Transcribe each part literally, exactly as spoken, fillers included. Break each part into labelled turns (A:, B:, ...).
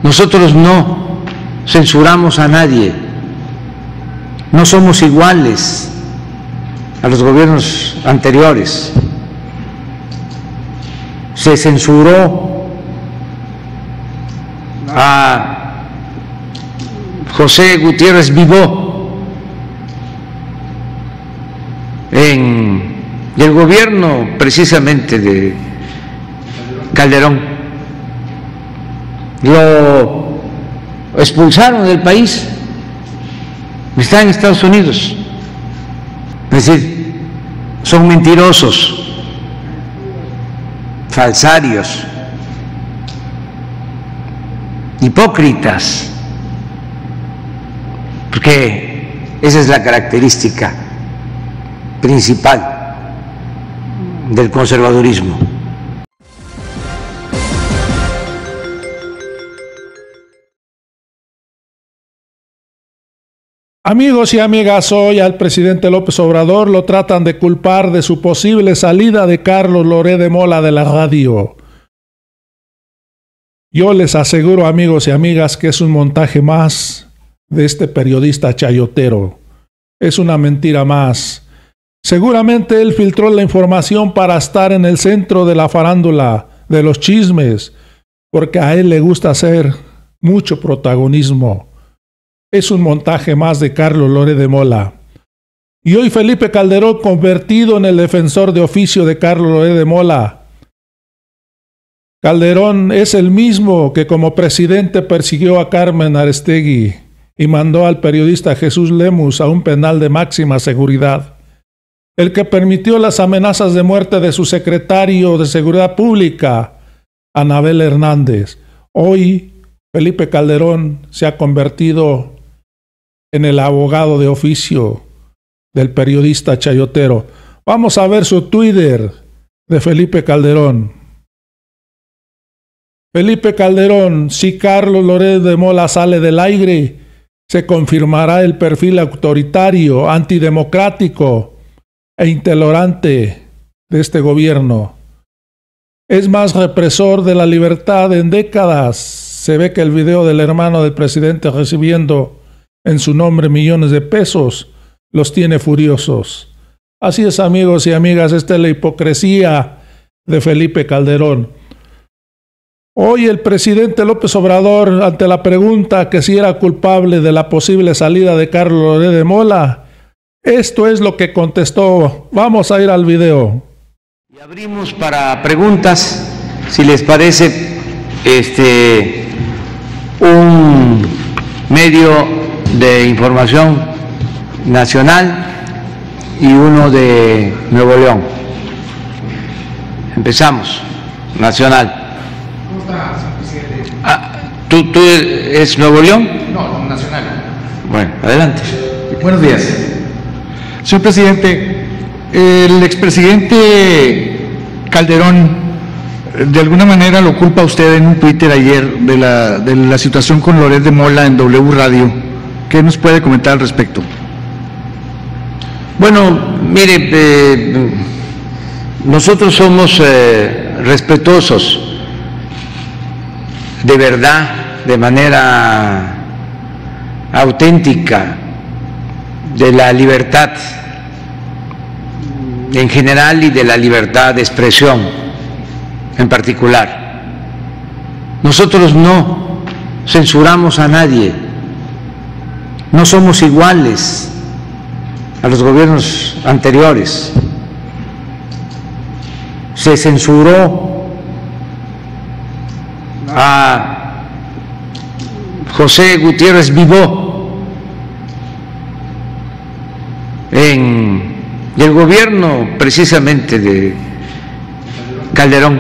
A: Nosotros no censuramos a nadie, no somos iguales a los gobiernos anteriores. Se censuró a José Gutiérrez Vivó en el gobierno precisamente de Calderón. Lo expulsaron del país, está en Estados Unidos. Es decir, son mentirosos, falsarios, hipócritas, porque esa es la característica principal del conservadurismo.
B: Amigos y amigas, hoy al presidente López Obrador lo tratan de culpar de su posible salida de Carlos Loret de Mola de la radio. Yo les aseguro, amigos y amigas, que es un montaje más de este periodista chayotero. Es una mentira más. Seguramente él filtró la información para estar en el centro de la farándula, de los chismes, porque a él le gusta hacer mucho protagonismo. Es un montaje más de Carlos Loret de Mola. Y hoy Felipe Calderón, convertido en el defensor de oficio de Carlos Loret de Mola. Calderón es el mismo que como presidente persiguió a Carmen Aristegui y mandó al periodista Jesús Lemus a un penal de máxima seguridad. El que permitió las amenazas de muerte de su secretario de Seguridad Pública, Anabel Hernández. Hoy Felipe Calderón se ha convertido en el abogado de oficio del periodista chayotero. Vamos a ver su Twitter de Felipe Calderón. Felipe Calderón, si Carlos Loret de Mola sale del aire, se confirmará el perfil autoritario, antidemocrático e intolerante de este gobierno. Es más represor de la libertad en décadas. Se ve que el video del hermano del presidente recibiendo en su nombre millones de pesos los tiene furiosos. Así es, amigos y amigas, esta es la hipocresía de Felipe Calderón. Hoy el presidente López Obrador, ante la pregunta que si era culpable de la posible salida de Carlos Loret de Mola, esto es lo que contestó. Vamos a ir al video.
A: Y abrimos para preguntas, si les parece, este, un medio de información nacional y uno de Nuevo León. Empezamos. Nacional.
C: ¿Cómo está, señor presidente?
A: Ah, ¿tú, ¿Tú eres Nuevo León?
C: No, nacional.
A: Bueno, adelante.
C: Buenos días. Señor presidente, el expresidente Calderón de alguna manera lo culpa a usted en un Twitter ayer de la, de la situación con Loret de Mola en W Radio. ¿Qué nos puede comentar al respecto?
A: Bueno, mire, eh, nosotros somos eh, respetuosos de verdad, de manera auténtica, de la libertad en general y de la libertad de expresión en particular. Nosotros no censuramos a nadie, no somos iguales a los gobiernos anteriores. Se censuró a José Gutiérrez Vivó en el gobierno precisamente de Calderón.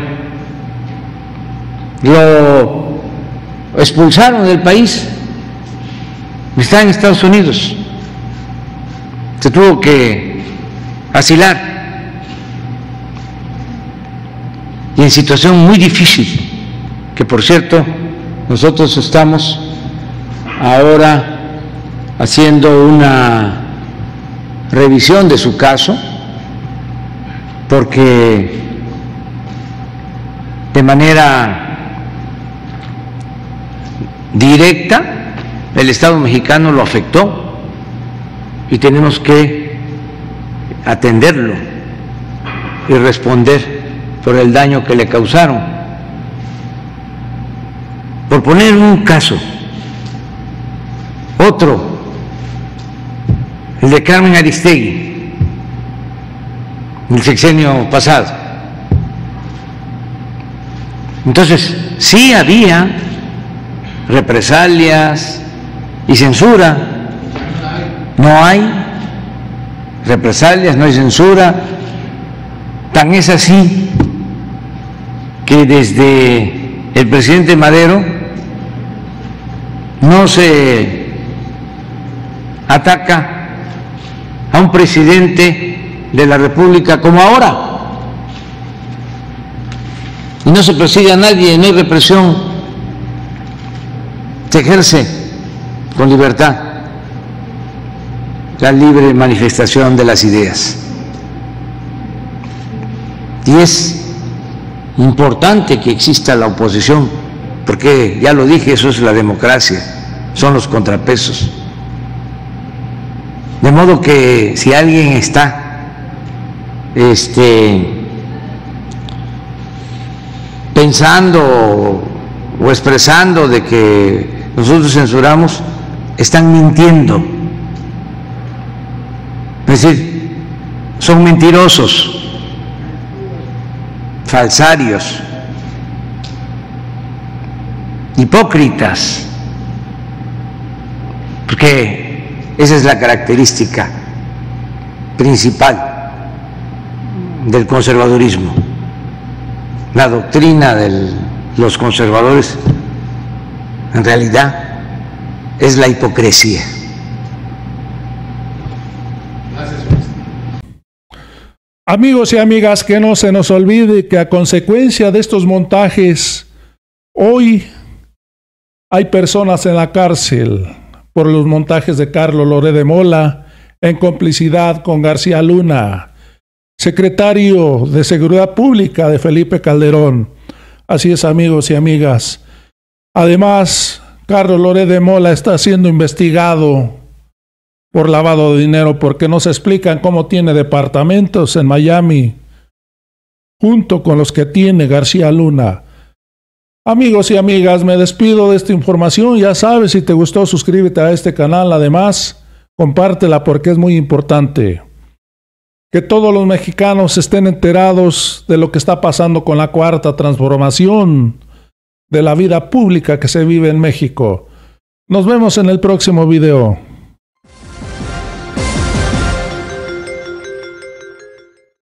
A: Lo expulsaron del país, está en Estados Unidos, se tuvo que asilar y en situación muy difícil, que por cierto nosotros estamos ahora haciendo una revisión de su caso, porque de manera directa, el Estado mexicano lo afectó y tenemos que atenderlo y responder por el daño que le causaron. Por poner un caso, otro, el de Carmen Aristegui, el sexenio pasado. Entonces, sí había represalias y censura. No hay represalias, no hay censura. Tan es así que desde el presidente Madero no se ataca a un presidente de la República como ahora. Y no se persigue a nadie, no hay represión, se ejerce con libertad la libre manifestación de las ideas. Y es importante que exista la oposición, porque ya lo dije, eso es la democracia, son los contrapesos. De modo que si alguien está este, pensando o expresando de que nosotros censuramos, están mintiendo. Es decir, son mentirosos, falsarios, hipócritas, porque esa es la característica principal del conservadurismo. La doctrina de los conservadores en realidad es la hipocresía.
B: Amigos y amigas, que no se nos olvide que a consecuencia de estos montajes, hoy hay personas en la cárcel por los montajes de Carlos Loret de Mola en complicidad con García Luna, secretario de Seguridad Pública de Felipe Calderón. Así es, amigos y amigas. Además, Carlos Loret de Mola está siendo investigado por lavado de dinero, porque nos explican cómo tiene departamentos en Miami, junto con los que tiene García Luna. Amigos y amigas, me despido de esta información. Ya sabes, si te gustó, suscríbete a este canal. Además, compártela porque es muy importante. Que todos los mexicanos estén enterados de lo que está pasando con la cuarta transformación de la vida pública que se vive en México. Nos vemos en el próximo video.